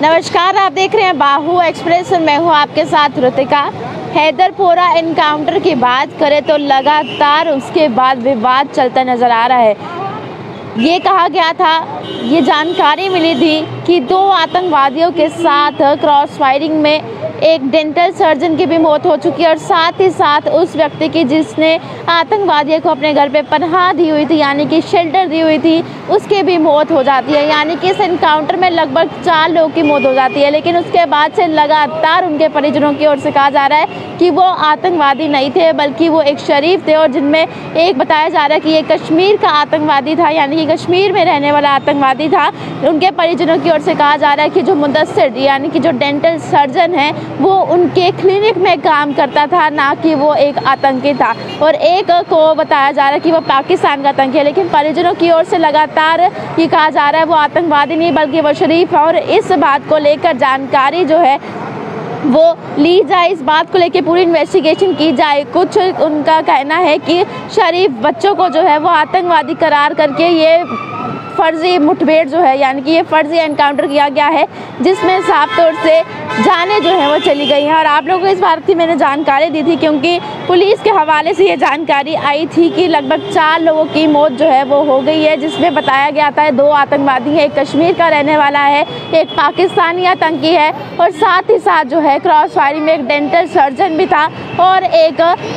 नमस्कार, आप देख रहे हैं बाहू एक्सप्रेस। मैं हूं आपके साथ ऋतिका। हैदरपोरा एनकाउंटर की बात करें तो लगातार उसके बाद विवाद चलता नजर आ रहा है। ये कहा गया था, ये जानकारी मिली थी कि 2 आतंकवादियों के साथ क्रॉस फायरिंग में एक डेंटल सर्जन की भी मौत हो चुकी है और साथ ही साथ उस व्यक्ति की जिसने आतंकवादियों को अपने घर पे पनाह दी हुई थी, यानी कि शेल्टर दी हुई थी, उसकी भी मौत हो जाती है। यानी कि इस एनकाउंटर में लगभग 4 लोगों की मौत हो जाती है। लेकिन उसके बाद से लगातार उनके परिजनों की ओर से कहा जा रहा है कि वो आतंकवादी नहीं थे, बल्कि वो एक शरीफ थे। और जिनमें एक बताया जा रहा है कि ये कश्मीर का आतंकवादी था, यानी कि कश्मीर में रहने वाला आतंकवादी था। उनके परिजनों की ओर से कहा जा रहा है कि जो मुदस्सिर यानी कि जो डेंटल सर्जन है वो उनके क्लिनिक में काम करता था, ना कि वो एक आतंकी था। और एक को बताया जा रहा है कि वो पाकिस्तान का आतंकी है। लेकिन परिजनों की ओर से लगातार ये कहा जा रहा है वो आतंकवादी नहीं बल्कि वो शरीफ है। और इस बात को लेकर जानकारी जो है वो ली जाए, इस बात को लेकर पूरी इन्वेस्टिगेशन की जाए। कुछ उनका कहना है कि शरीफ बच्चों को जो है वो आतंकवादी करार करके ये फर्जी मुठभेड़ जो है, यानी कि ये फर्जी एनकाउंटर किया गया है, जिसमें साफ तौर से जानें जो है वो चली गई हैं। और आप लोगों को इस बात की मैंने जानकारी दी थी क्योंकि पुलिस के हवाले से ये जानकारी आई थी कि लगभग 4 लोगों की मौत जो है वो हो गई है, जिसमें बताया गया था 2 आतंकवादी हैं, एक कश्मीर का रहने वाला है, एक पाकिस्तानी आतंकी है, और साथ ही साथ जो है क्रॉस फायरिंग में एक डेंटल सर्जन भी था और एक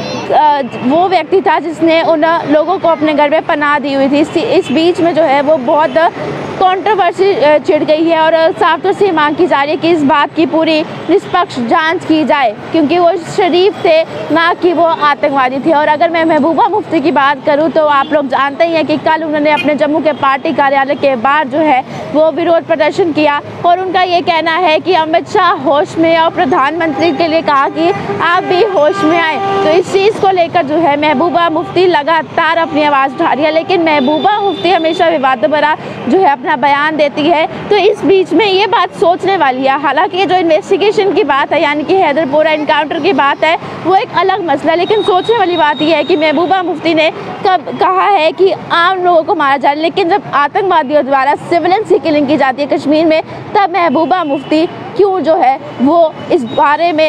वो व्यक्ति था जिसने उन लोगों को अपने घर में पनाह दी हुई थी। इस बीच में जो है वो बहुत कंट्रोवर्सी छिड़ गई है और साफ तौर से मांग की जा रही है कि इस बात की पूरी निष्पक्ष जांच की जाए, क्योंकि वो शरीफ थे, ना कि वो आतंकवादी थे। और अगर मैं महबूबा मुफ्ती की बात करूं तो आप लोग जानते ही हैं कि कल उन्होंने अपने जम्मू के पार्टी कार्यालय के बाहर जो है वो विरोध प्रदर्शन किया और उनका ये कहना है कि अमित शाह होश में और प्रधानमंत्री के लिए कहा कि आप भी होश में आए। तो इस चीज़ को लेकर जो है महबूबा मुफ्ती लगातार अपनी आवाज़ उठा रही है। लेकिन महबूबा मुफ्ती हमेशा विवादों भरा जो है अपना बयान देती है। तो इस बीच में ये बात सोचने वाली है। हालांकि ये जो इन्वेस्टिगेशन की बात है, यानी कि हैदरपोरा एनकाउंटर की बात है, वो एक अलग मसला है। लेकिन सोचने वाली बात यह है कि महबूबा मुफ्ती ने कब कहा है कि आम लोगों को मारा जाए, लेकिन जब आतंकवादियों द्वारा सिविलियंस की किलिंग की जाती है कश्मीर में, तब महबूबा मुफ्ती क्यों जो है वो इस बारे में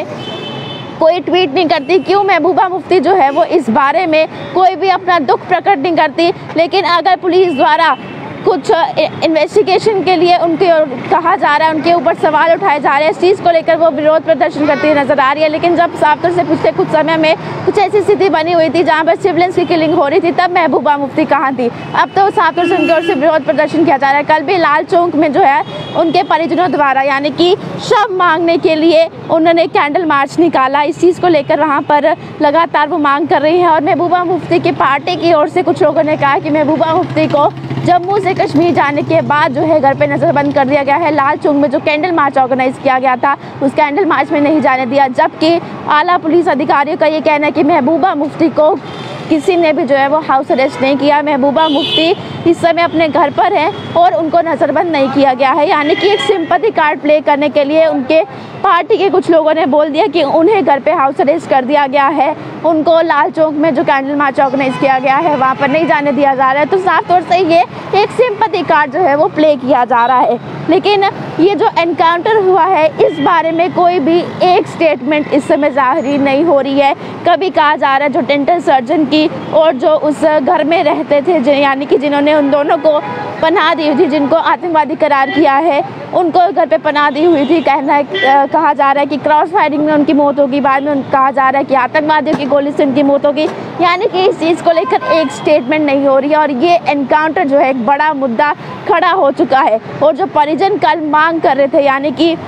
कोई ट्वीट नहीं करती, क्यों महबूबा मुफ्ती जो है वो इस बारे में कोई भी अपना दुख प्रकट नहीं करती। लेकिन अगर पुलिस द्वारा कुछ इन्वेस्टिगेशन के लिए उनके कहा जा रहा है, उनके ऊपर सवाल उठाए जा रहे हैं, इस चीज़ को लेकर वो विरोध प्रदर्शन करती नजर आ रही है। लेकिन जब साफ तौर से पिछले कुछ समय में कुछ ऐसी स्थिति बनी हुई थी जहां पर सिविलियंस की किलिंग हो रही थी, तब महबूबा मुफ्ती कहाँ थी। अब तो साफ तौर से उनकी ओर से विरोध प्रदर्शन किया जा रहा है। कल भी लाल चौक में जो है उनके परिजनों द्वारा, यानी कि शव मांगने के लिए उन्होंने कैंडल मार्च निकाला। इस चीज़ को लेकर वहाँ पर लगातार वो मांग कर रही हैं। और महबूबा मुफ्ती की पार्टी की ओर से कुछ लोगों ने कहा कि महबूबा मुफ्ती को जम्मू से कश्मीर जाने के बाद जो है घर पे नज़रबंद कर दिया गया है। लाल चौक में जो कैंडल मार्च ऑर्गेनाइज किया गया था उस कैंडल मार्च में नहीं जाने दिया, जबकि आला पुलिस अधिकारियों का ये कहना है कि महबूबा मुफ्ती को किसी ने भी जो है वो हाउस अरेस्ट नहीं किया। महबूबा मुफ्ती इस समय अपने घर पर हैं और उनको नज़रबंद नहीं किया गया है। यानी कि एक सिंपैथी कार्ड प्ले करने के लिए उनके पार्टी के कुछ लोगों ने बोल दिया कि उन्हें घर पे हाउस अरेस्ट कर दिया गया है, उनको लाल चौक में जो कैंडल मार्च ऑर्गेनाइज किया गया है वहाँ पर नहीं जाने दिया जा रहा है। तो साफ तौर से ये एक सिंपैथी कार्ड जो है वो प्ले किया जा रहा है। लेकिन ये जो एनकाउंटर हुआ है इस बारे में कोई भी एक स्टेटमेंट इस समय जारी नहीं हो रही है। कभी कहा जा रहा है जो डेंटल सर्जन की और जो उस घर में रहते थे, यानी कि जिन्होंने उन दोनों को पनाह दी हुई थी, जिनको आतंकवादी करार किया है, उनको घर पे पनाह दी हुई थी। कहा जा रहा है कि क्रॉस फायरिंग में उनकी मौत होगी, बाद में कहा जा रहा है कि आतंकवादियों की गोली से उनकी मौत होगी। यानी कि इस चीज़ को लेकर एक स्टेटमेंट नहीं हो रही है और ये एनकाउंटर जो है एक बड़ा मुद्दा खड़ा हो चुका है। और जो परिजन कल मांग कर रहे थे, यानी कि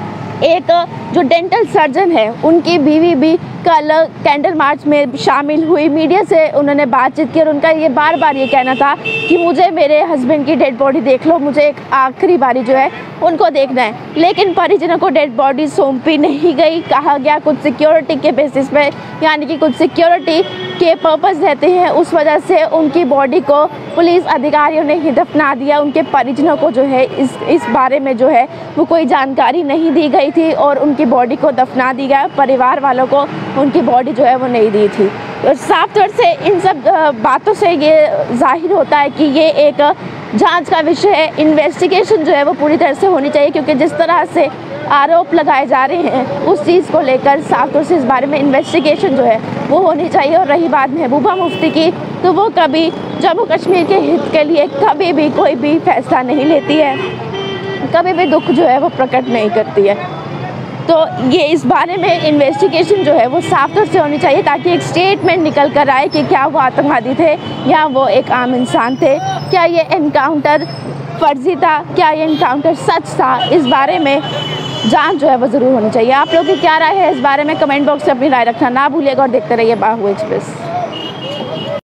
एक जो डेंटल सर्जन है उनकी बीवी भी कल कैंडल मार्च में शामिल हुई, मीडिया से उन्होंने बातचीत की और उनका ये बार बार ये कहना था कि मुझे मेरे हस्बैंड की डेड बॉडी देख लो, मुझे एक आखिरी बारी जो है उनको देखना है। लेकिन परिजनों को डेड बॉडी सौंपी नहीं गई। कहा गया कुछ सिक्योरिटी के बेसिस पे, यानी कि कुछ सिक्योरिटी के पर्पस रहते हैं, उस वजह से उनकी बॉडी को पुलिस अधिकारियों ने ही दफना दिया। उनके परिजनों को जो है इस बारे में जो है वो कोई जानकारी नहीं दी गई थी और उनकी बॉडी को दफना दी गया। परिवार वालों को उनकी बॉडी जो है वो नहीं दी थी। और साफ तौर से इन सब बातों से ये जाहिर होता है कि ये एक जांच का विषय है। इन्वेस्टिगेशन जो है वो पूरी तरह से होनी चाहिए, क्योंकि जिस तरह से आरोप लगाए जा रहे हैं उस चीज़ को लेकर साफ तौर से इस बारे में इन्वेस्टिगेशन जो है वो होनी चाहिए। और रही बात महबूबा मुफ्ती की, तो वो कभी जम्मू कश्मीर के हित के लिए कभी भी कोई भी फैसला नहीं लेती है, कभी भी दुख जो है वो प्रकट नहीं करती है। तो ये इस बारे में इन्वेस्टिगेशन जो है वो साफ तौर से होनी चाहिए, ताकि एक स्टेटमेंट निकल कर आए कि क्या वो आतंकवादी थे या वो एक आम इंसान थे, क्या ये एनकाउंटर फर्जी था, क्या ये एनकाउंटर सच था। इस बारे में जांच जो है वो ज़रूर होनी चाहिए। आप लोग की क्या राय है इस बारे में? कमेंट बॉक्स में अपनी राय रखना ना भूलिएगा और देखते रहिए बाहू एक्सप्रेस।